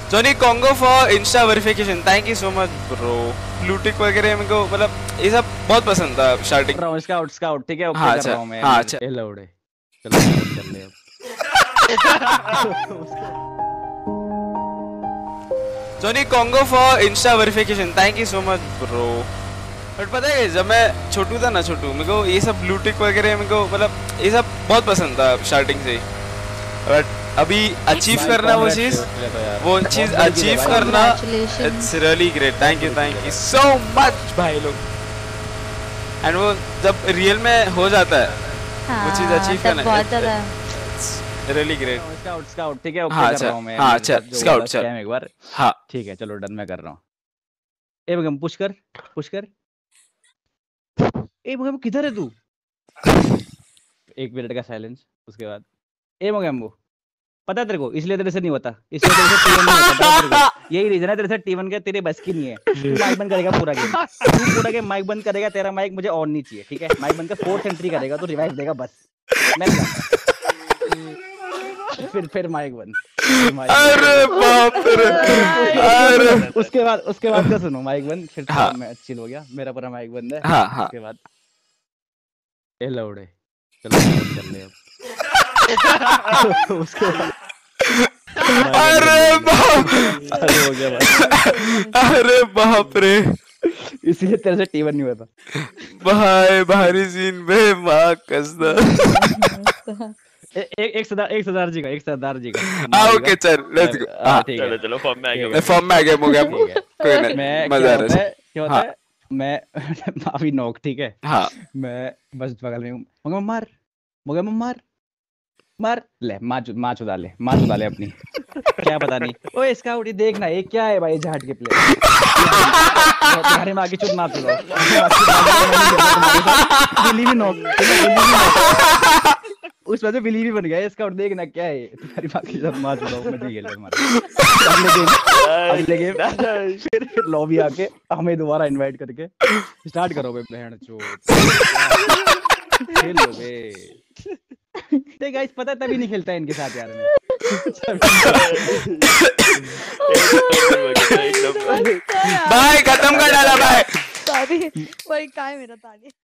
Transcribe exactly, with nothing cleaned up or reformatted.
Johnny Congo for Insta verification. Thank you so much bro. Bluetick वगैरह मेरे को मतलब ये सब बहुत पसंद था स्टार्टिंग। रहा हूँ स्काउट स्काउट ठीक है ओके हाँ, कर अच्छा, रहा हूँ मैं। हाँ, अच्छा। ये लोड़े चलो चल ले अब। Johnny Congo for Insta verification. Thank you so much bro. But पता है जब मैं छोटू था ना छोटू मेरे को ये सब ब्लूटिक वगैरह मेरे को मतलब ये सब बहुत पसंद था स्टार्टिंग से। बट अभी अचीव करना वो चीज वो चीज अचीव करना it's really great. Thank you thank you so much भाई लोग। एंड वो जब रियल में हो जाता है वो चीज अचीव करना बहुत ज्यादा रियली ग्रेट। स्काउट स्काउट ठीक है ओके हाँ, कर अच्छा, रहा हूँ मैं। हाँ, अच्छा, स्काउट, चल। एक बार हाँ ठीक है चलो डन मैं कर रहा हूँ। ए बेगम पुश कर पुश कर। ए बेगम किधर है तू? एक मिनट का साइलेंस उसके बाद ए बेगम वो पता है तेरे को इसलिए तेरे से नहीं होता इसलिए तेरे से टी वन नहीं होता तेरे को। यही रीजन है तेरे से टी वन का तेरे बस की नहीं है। तू माइक बंद करेगा पूरा गेम तू पूरा गेम माइक बंद करेगा। तेरा माइक मुझे ऑन नहीं चाहिए ठीक है। माइक बंद कर फोर्थ एंट्री करेगा तो रिवाइव देगा बस मैं नहीं जानता। फिर फिर माइक बंद। अरे बाप रे अरे उसके बाद उसके बाद क्या सुनो माइक बंद फिर हाँ। मैं चिल हो गया मेरा पूरा माइक बंद है। हाँ हाँ उसके बाद ए लौड़े चलो चल ले अब। उसके बाद अरे बाप अरे हो गया भाई। अरे बाप रे इसलिए तेरे से टी वन नहीं हुआ था भाई भारी सीन बे माँ कसम। ए, एक एक सरदार एक सरदार जी का एक सरदार जी का। हाँ ओके चल लेट्स गो। हाँ ठीक चलो है चलो फॉर्म में आ गया मैं फॉर्म में आ गया हो गया ठीक है। कोई नहीं मैं मजा क्या आ होता रहा है क्या होता हाँ। है मैं अभी नोक ठीक है। हाँ मैं बस बगल में हूँ मगर मार मगर मार मार ले मार चु- मार चुदा ले मार चुदा ले अपनी क्या पता नहीं। ओए इसका उठी देखना ये क्या है भाई झाट के प्लेयर तुम्हारे माँ की चुद मार चुदा बिली भी नोक उस वजह बिली भी बन गया इसका और देखना क्या है तुम्हारी माँ की चुद मार चुदा मैं नहीं खेल रहा अगले गेम अगले गेम फिर फिर लॉबी आके हमें दोबारा इनवाइट करके स्टार्ट करोगे बहन चोद खेलोगे। देख गाइस पता तभी नहीं खेलता इनके साथ यार मैं। भाई खत्म कर डाला भाई। ताली भाई काय मेरा ताली